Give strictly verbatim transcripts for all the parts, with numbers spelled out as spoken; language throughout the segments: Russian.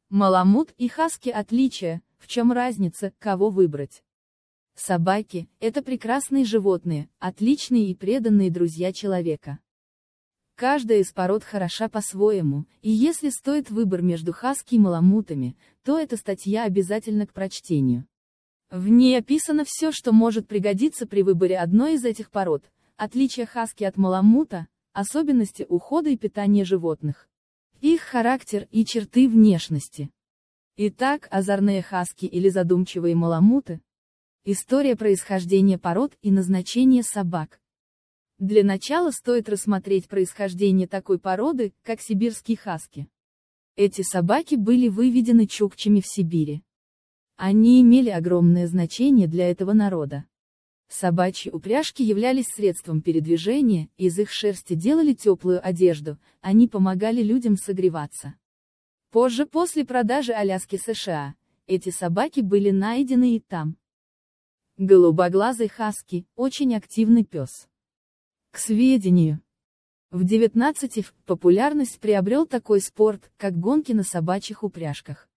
Маламут и хаски отличия, в чем разница, кого выбрать? Собаки – это прекрасные животные, отличные и преданные друзья человека. Каждая из пород хороша по-своему, и если стоит выбор между хаски и маламутами, то эта статья обязательно к прочтению. В ней описано все, что может пригодиться при выборе одной из этих пород, отличия хаски от маламута, особенности ухода и питания животных, их характер и черты внешности. Итак, озорные хаски или задумчивые маламуты. История происхождения пород и назначение собак. Для начала стоит рассмотреть происхождение такой породы, как сибирские хаски. Эти собаки были выведены чукчами в Сибири. Они имели огромное значение для этого народа. Собачьи упряжки являлись средством передвижения, из их шерсти делали теплую одежду, они помогали людям согреваться. Позже, после продажи Аляски США, эти собаки были найдены и там. Голубоглазый хаски – очень активный пес. К сведению, в девятнадцатом веке популярность приобрел такой спорт, как гонки на собачьих упряжках.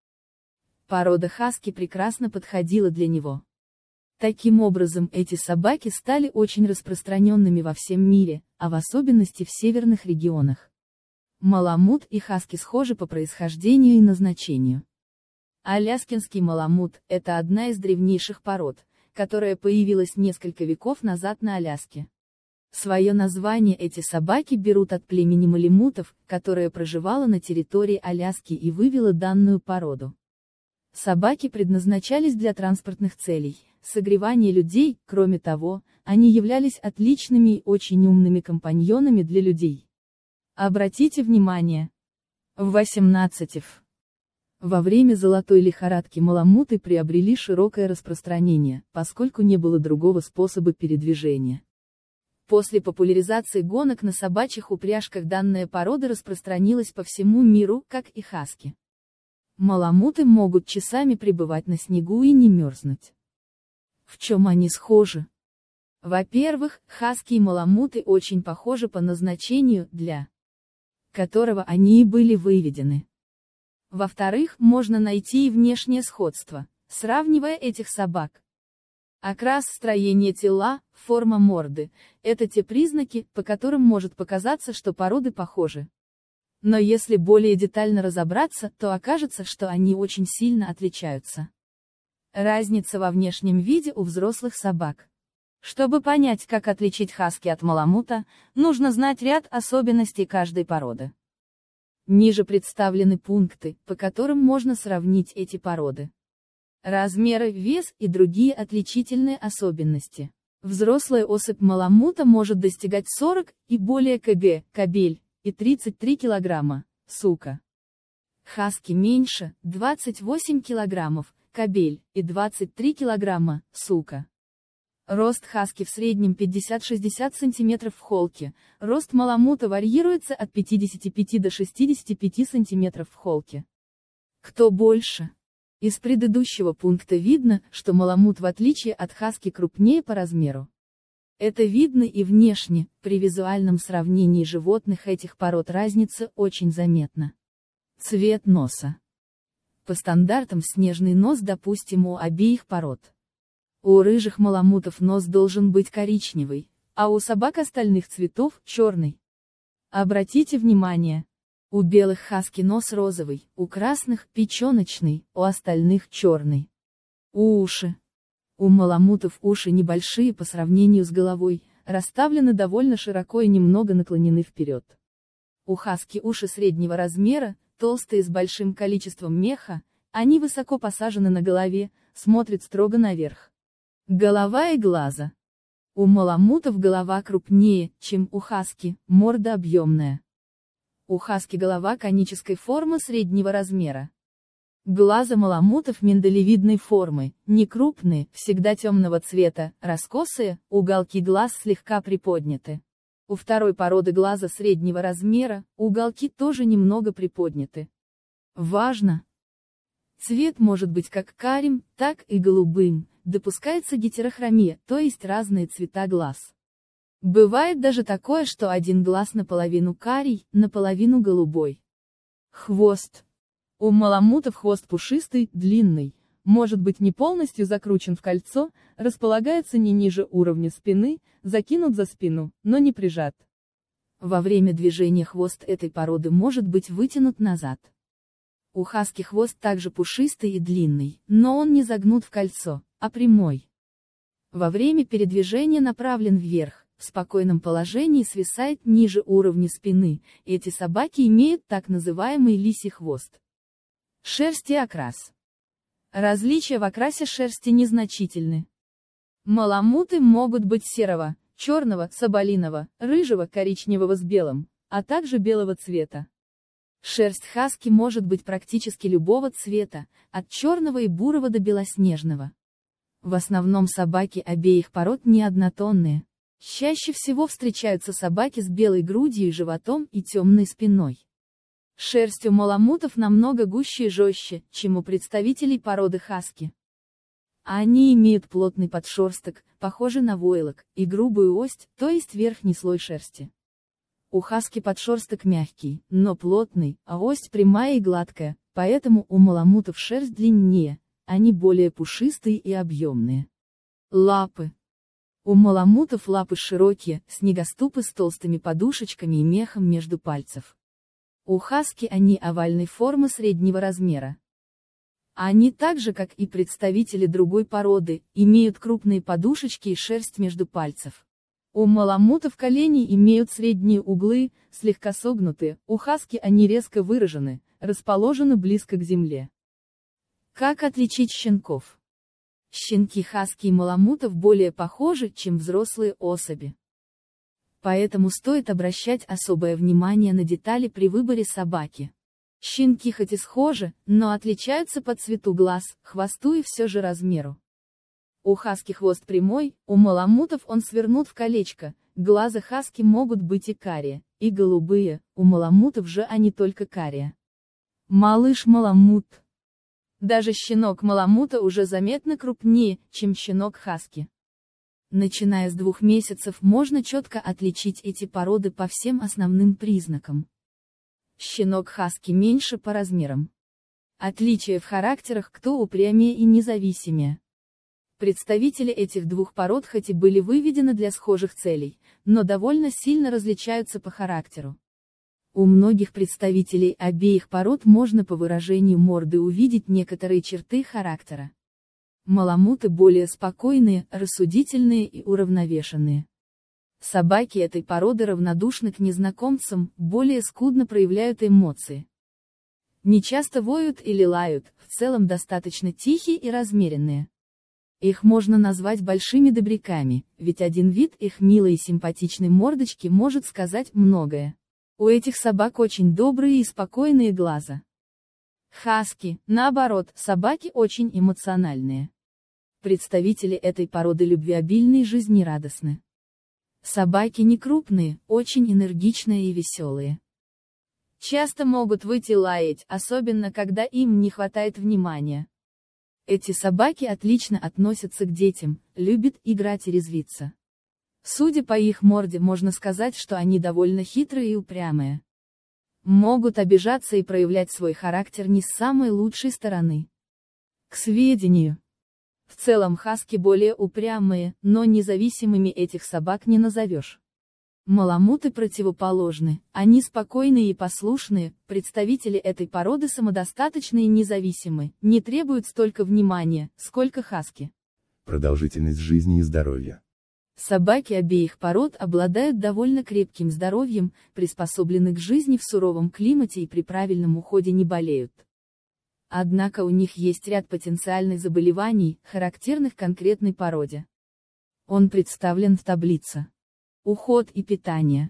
Порода хаски прекрасно подходила для него. Таким образом, эти собаки стали очень распространенными во всем мире, а в особенности в северных регионах. Маламут и хаски схожи по происхождению и назначению. Аляскинский маламут – это одна из древнейших пород, которая появилась несколько веков назад на Аляске. Свое название эти собаки берут от племени малемутов, которое проживало на территории Аляски и вывело данную породу. Собаки предназначались для транспортных целей, согревания людей, кроме того, они являлись отличными и очень умными компаньонами для людей. Обратите внимание, в восемнадцатом веке, во время золотой лихорадки маламуты приобрели широкое распространение, поскольку не было другого способа передвижения. После популяризации гонок на собачьих упряжках данная порода распространилась по всему миру, как и хаски. Маламуты могут часами пребывать на снегу и не мерзнуть. В чем они схожи? Во-первых, хаски и маламуты очень похожи по назначению, для которого они и были выведены. Во-вторых, можно найти и внешнее сходство, сравнивая этих собак. Окрас, строение тела, форма морды – это те признаки, по которым может показаться, что породы похожи. Но если более детально разобраться, то окажется, что они очень сильно отличаются. Разница во внешнем виде у взрослых собак. Чтобы понять, как отличить хаски от маламута, нужно знать ряд особенностей каждой породы. Ниже представлены пункты, по которым можно сравнить эти породы. Размеры, вес и другие отличительные особенности. Взрослая особь маламута может достигать сорок и более кг, кобель, и тридцать три килограмма, сука. Хаски меньше, двадцать восемь килограммов, кобель, и двадцать три килограмма, сука. Рост хаски в среднем пятьдесят-шестьдесят сантиметров в холке, рост маламута варьируется от пятидесяти пяти до шестидесяти пяти сантиметров в холке. Кто больше? Из предыдущего пункта видно, что маламут в отличие от хаски крупнее по размеру. Это видно и внешне, при визуальном сравнении животных этих пород разница очень заметна. Цвет носа. По стандартам снежный нос допустим у обеих пород. У рыжих маламутов нос должен быть коричневый, а у собак остальных цветов – черный. Обратите внимание, у белых хаски нос розовый, у красных – печеночный, у остальных – черный. Уши. У маламутов уши небольшие по сравнению с головой, расставлены довольно широко и немного наклонены вперед. У хаски уши среднего размера, толстые с большим количеством меха, они высоко посажены на голове, смотрят строго наверх. Голова и глаза. У маламутов голова крупнее, чем у хаски, морда объемная. У хаски голова конической формы среднего размера. Глаза маламутов миндалевидной формы, не крупные, всегда темного цвета, раскосые, уголки глаз слегка приподняты. У второй породы глаза среднего размера, уголки тоже немного приподняты. Важно! Цвет может быть как карим, так и голубым, допускается гетерохромия, то есть разные цвета глаз. Бывает даже такое, что один глаз наполовину карий, наполовину голубой. Хвост. У маламутов хвост пушистый, длинный, может быть не полностью закручен в кольцо, располагается не ниже уровня спины, закинут за спину, но не прижат. Во время движения хвост этой породы может быть вытянут назад. У хаски хвост также пушистый и длинный, но он не загнут в кольцо, а прямой. Во время передвижения направлен вверх, в спокойном положении свисает ниже уровня спины. Эти собаки имеют так называемый лисий хвост. Шерсть и окрас. Различия в окрасе шерсти незначительны. Маламуты могут быть серого, черного, соболиного, рыжего, коричневого с белым, а также белого цвета. Шерсть хаски может быть практически любого цвета, от черного и бурого до белоснежного. В основном собаки обеих пород не однотонные. Чаще всего встречаются собаки с белой грудью и животом и темной спиной. Шерсть у маламутов намного гуще и жестче, чем у представителей породы хаски. Они имеют плотный подшерсток, похожий на войлок, и грубую ость, то есть верхний слой шерсти. У хаски подшерсток мягкий, но плотный, а ость прямая и гладкая, поэтому у маламутов шерсть длиннее, они более пушистые и объемные. Лапы. У маламутов лапы широкие, снегоступы с толстыми подушечками и мехом между пальцев. У хаски они овальной формы среднего размера. Они так же, как и представители другой породы, имеют крупные подушечки и шерсть между пальцев. У маламутов колени имеют средние углы, слегка согнутые, у хаски они резко выражены, расположены близко к земле. Как отличить щенков? Щенки хаски и маламутов более похожи, чем взрослые особи. Поэтому стоит обращать особое внимание на детали при выборе собаки. Щенки хоть и схожи, но отличаются по цвету глаз, хвосту и все же размеру. У хаски хвост прямой, у маламутов он свернут в колечко, глаза хаски могут быть и карие, и голубые, у маламутов же они только карие. Малыш-маламут. Даже щенок маламута уже заметно крупнее, чем щенок хаски. Начиная с двух месяцев можно четко отличить эти породы по всем основным признакам. Щенок хаски меньше по размерам. Отличия в характерах, кто упрямее и независимее. Представители этих двух пород хоть и были выведены для схожих целей, но довольно сильно различаются по характеру. У многих представителей обеих пород можно по выражению морды увидеть некоторые черты характера. Маламуты более спокойные, рассудительные и уравновешенные. Собаки этой породы равнодушны к незнакомцам, более скудно проявляют эмоции. Не часто воют или лают, в целом достаточно тихие и размеренные. Их можно назвать большими добряками, ведь один вид их милой и симпатичной мордочки может сказать многое. У этих собак очень добрые и спокойные глаза. Хаски, наоборот, собаки очень эмоциональные. Представители этой породы любвеобильны и жизнерадостны. Собаки не крупные, очень энергичные и веселые. Часто могут выйти лаять, особенно когда им не хватает внимания. Эти собаки отлично относятся к детям, любят играть и резвиться. Судя по их морде, можно сказать, что они довольно хитрые и упрямые. Могут обижаться и проявлять свой характер не с самой лучшей стороны. К сведению. В целом хаски более упрямые, но независимыми этих собак не назовешь. Маламуты противоположны, они спокойные и послушные, представители этой породы самодостаточны и независимы, не требуют столько внимания, сколько хаски. Продолжительность жизни и здоровья. Собаки обеих пород обладают довольно крепким здоровьем, приспособлены к жизни в суровом климате и при правильном уходе не болеют. Однако у них есть ряд потенциальных заболеваний, характерных конкретной породе. Он представлен в таблице. Уход и питание.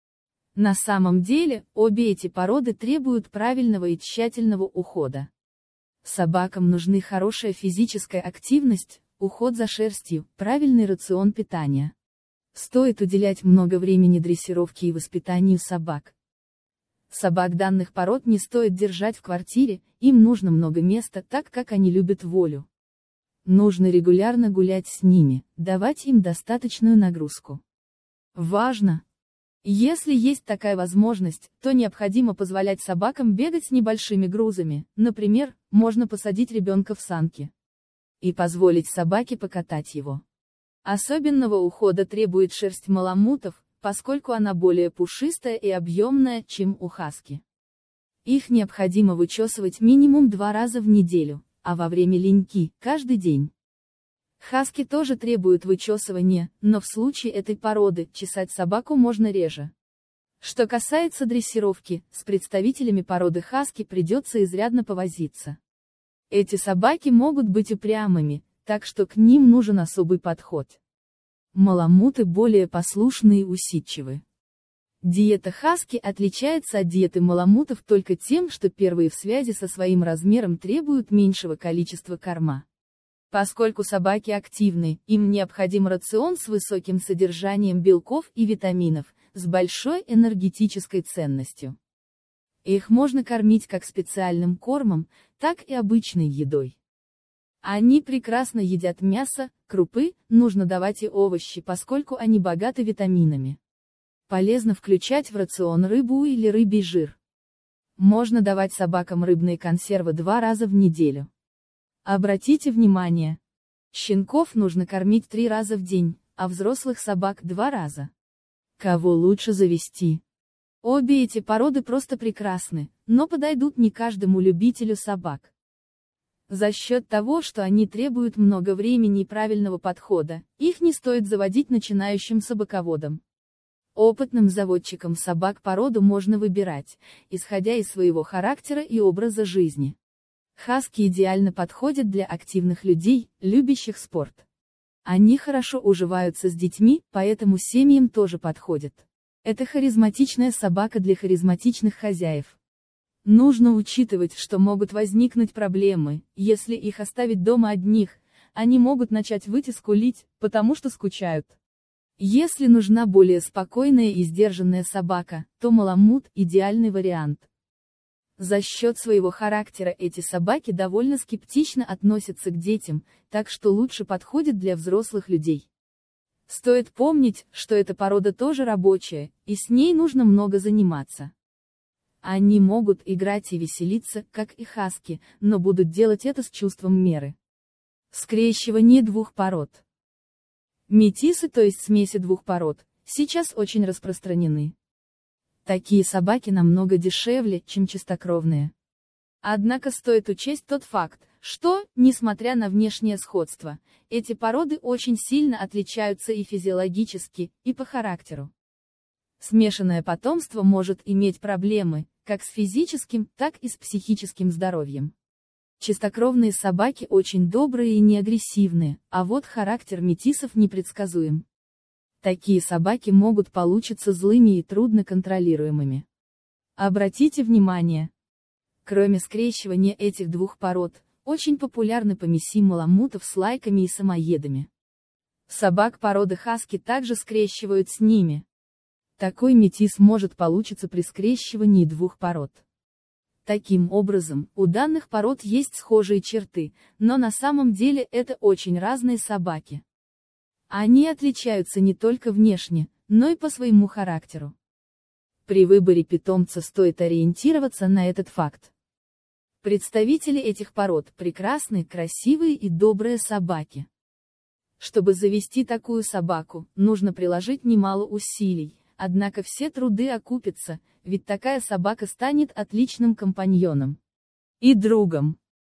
На самом деле, обе эти породы требуют правильного и тщательного ухода. Собакам нужны хорошая физическая активность, уход за шерстью, правильный рацион питания. Стоит уделять много времени дрессировке и воспитанию собак. Собак данных пород не стоит держать в квартире, им нужно много места, так как они любят волю. Нужно регулярно гулять с ними, давать им достаточную нагрузку. Важно! Если есть такая возможность, то необходимо позволять собакам бегать с небольшими грузами, например, можно посадить ребенка в санки и позволить собаке покатать его. Особенного ухода требует шерсть маламутов, поскольку она более пушистая и объемная, чем у хаски. Их необходимо вычесывать минимум два раза в неделю, а во время линьки – каждый день. Хаски тоже требуют вычесывания, но в случае этой породы чесать собаку можно реже. Что касается дрессировки, с представителями породы хаски придется изрядно повозиться. Эти собаки могут быть упрямыми, так что к ним нужен особый подход. Маламуты более послушны и усидчивы. Диета хаски отличается от диеты маламутов только тем, что первые в связи со своим размером требуют меньшего количества корма. Поскольку собаки активны, им необходим рацион с высоким содержанием белков и витаминов, с большой энергетической ценностью. Их можно кормить как специальным кормом, так и обычной едой. Они прекрасно едят мясо, крупы, нужно давать и овощи, поскольку они богаты витаминами. Полезно включать в рацион рыбу или рыбий жир. Можно давать собакам рыбные консервы два раза в неделю. Обратите внимание, щенков нужно кормить три раза в день, а взрослых собак два раза. Кого лучше завести? Обе эти породы просто прекрасны, но подойдут не каждому любителю собак. За счет того, что они требуют много времени и правильного подхода, их не стоит заводить начинающим собаководам. Опытным заводчикам собак породу можно выбирать, исходя из своего характера и образа жизни. Хаски идеально подходят для активных людей, любящих спорт. Они хорошо уживаются с детьми, поэтому семьям тоже подходят. Это харизматичная собака для харизматичных хозяев. Нужно учитывать, что могут возникнуть проблемы, если их оставить дома одних, они могут начать выть и скулить, потому что скучают. Если нужна более спокойная и сдержанная собака, то маламут – идеальный вариант. За счет своего характера эти собаки довольно скептично относятся к детям, так что лучше подходят для взрослых людей. Стоит помнить, что эта порода тоже рабочая, и с ней нужно много заниматься. Они могут играть и веселиться, как и хаски, но будут делать это с чувством меры. Скрещивание двух пород. Метисы, то есть смеси двух пород, сейчас очень распространены. Такие собаки намного дешевле, чем чистокровные. Однако стоит учесть тот факт, что, несмотря на внешнее сходство, эти породы очень сильно отличаются и физиологически, и по характеру. Смешанное потомство может иметь проблемы, как с физическим, так и с психическим здоровьем. Чистокровные собаки очень добрые и неагрессивные, а вот характер метисов непредсказуем. Такие собаки могут получиться злыми и трудно контролируемыми. Обратите внимание, кроме скрещивания этих двух пород, очень популярны помеси маламутов с лайками и самоедами. Собак породы хаски также скрещивают с ними. Такой метис может получиться при скрещивании двух пород. Таким образом, у данных пород есть схожие черты, но на самом деле это очень разные собаки. Они отличаются не только внешне, но и по своему характеру. При выборе питомца стоит ориентироваться на этот факт. Представители этих пород – прекрасные, красивые и добрые собаки. Чтобы завести такую собаку, нужно приложить немало усилий, однако все труды окупятся, ведь такая собака станет отличным компаньоном и другом.